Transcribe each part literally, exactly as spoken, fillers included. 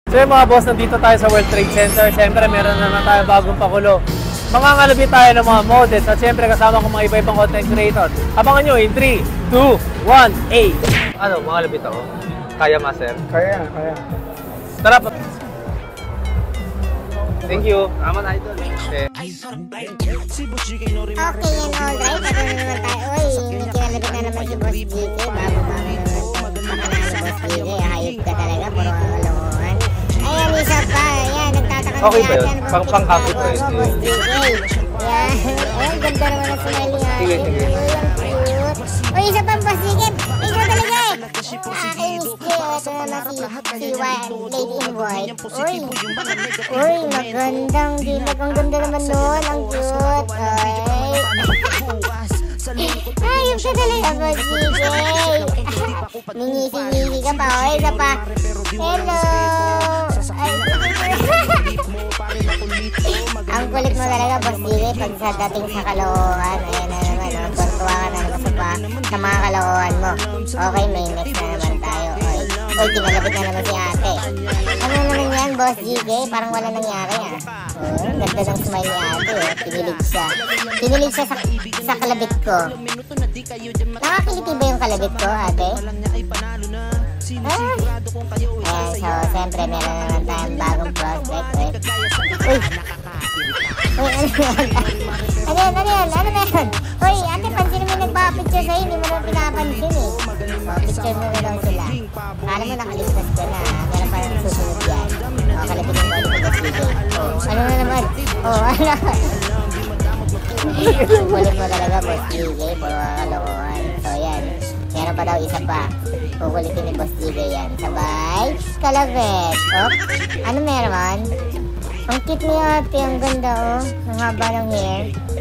So yung mga boss, nandito tayo sa World Trade Center. Siyempre, meron naman tayo bagong pakulo. Mangangalabit tayo ng mga models at siyempre kasama ko mga iba-ibang content creator. Abangan nyo in three, two, one, eight. Ano, mangalabit ako? Kaya, master? Kaya, kaya. Tara pa. Thank you. Aman, idol. Okay. Okay, and alright. Ito na naman tayo. Uy, may kinalabit na naman si Boss G K. Bago bago naman itong pakanalo Boss G K. Hayop ka talaga, puro kalokohan. Ayan, isa pa. Ayan, nagtataka okay na ba yun? natin. Pang pang-copy to Boss G K. Ayan. Ayan, ganda naman ang smile niya. Sige, sige. Uy, isa pa Boss G K. Ikaw talaga eh. Aking miss ko. Ito naman si si Lady in White. Uy. Uy, magandang dilag. Ang ganda naman nun. Ang cute. Ay. Ayun ka talaga Boss G K. Ningisi-ngisi ka pa. Uy, isa pa. Hello. Ay, ang kulit mo talaga Boss G K pag sa dating sa kalokohan. Ayan na naman, nagkwentuwa ka na naman sa, sa mga kalokohan mo. Okay, may next na naman tayo. Oy, oy, kinalapit na naman si ate. Ano naman yan Boss G K? Parang wala nangyari ah. Oh, ganda ng smile ni ate eh. Pinilig siya. Pinilig siya sa, sa kalabit ko. Nakakiliti ba yung kalabit ko ate? Ah. Ayan, so siyempre meron naman tayong bagong prospect eh. Uy! Uy, ano yan? Ano yan? Ano yan? Ano yan? Uy, ate, pansin mo nagpa-picture sa'yo, hindi mo naman pinapansin eh. O, picture mo na lang sila. Kala mo nakalistas ka na, meron pa naman susunod yan. O, kalapit ng body ko Boss G K. O, ano na naman? O, ano? Kulit mo talaga Boss G K, puro kakalokohan. So, yan. Meron pa daw isa pa. Kukulitin ni Boss G K yan. Sabay, kalabit. O, ano meron? Ang cute ni ate, ang ganda oh. Ang haba ng hair.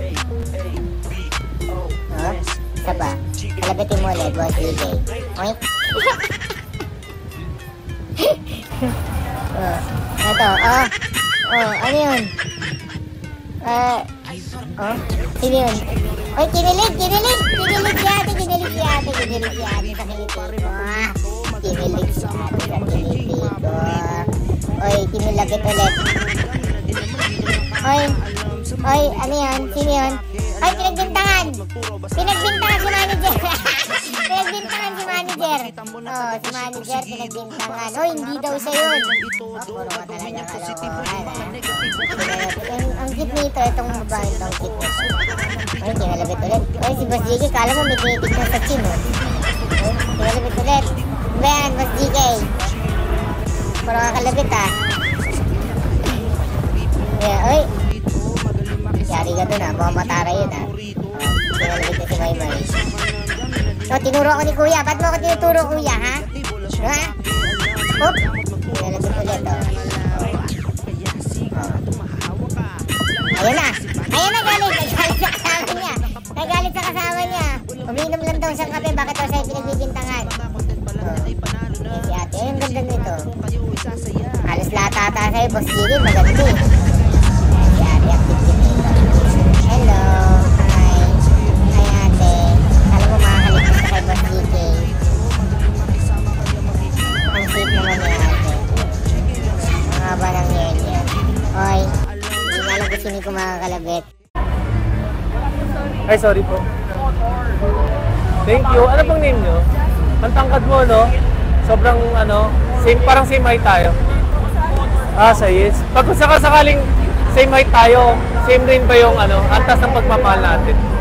Oh, isa pa. Kalabitin mo ulit, Boss G K. Oink. Oh, ito, oh. Oh, ano yun? Uh, oh, sino yun? Oy, kinilig, kinilig! Kinilig si ate, kinilig si ate, kinilig si ate sa kiliti ko. Kinilig si ate sa kiliti ko. Oy, kinilagit ulit. Oy, oy, ano yan? Sino yan? Oy, pinagbintangan! Pinagbintangan si manager! Pinagbintangan si manager! Oh, si manager pinagbintangan. Oy, hindi daw siya yun! Oh, puro ka talaga kalokohan. Ang, ang cute nito, itong babae itong cute nito. Oy, kinalabit ulit. Oy, si Boss G K, kala mo may tinitignan sa chin, oh. Oy, kinalabit ulit. Ba yan, Boss G K? Puro ka kalabit, ah. Yeah, oy. Yari ka dun ah, mukhang matara yun ah. Kinalabit na si Maymay. So, tinuro ako ni Kuya. Ba't mo ako tinuturo Kuya, ha? Ha? Oop! Kinalabit ulit oh. Oh. Ayun na! Ayun na galit! Nagalit sa kasama niya! Nagalit sa kasama niya! Uminom lang daw siyang kape, bakit daw sa'yo pinagbibintangan? Oh. Ayan si ate. Ayun, ganda nito. Halos lahat ata sa'yo, Boss G K, maganda eh. Hello, hi. Hi ate. Alam mo makakaligtas ka kay Boss G K. Ang sweet naman ni ate. Ang haba ng hair niya. Hoy, hindi nga alam kung sino ko makakalabit. Ay, sorry po. Thank you. Ano pong name nyo? Ang tangkad mo, no? Sobrang, ano, same, parang same height tayo. Ah, sa yes. Pag sakasakaling same height tayo, same rin ba yung ano, antas ng pagmamahal natin?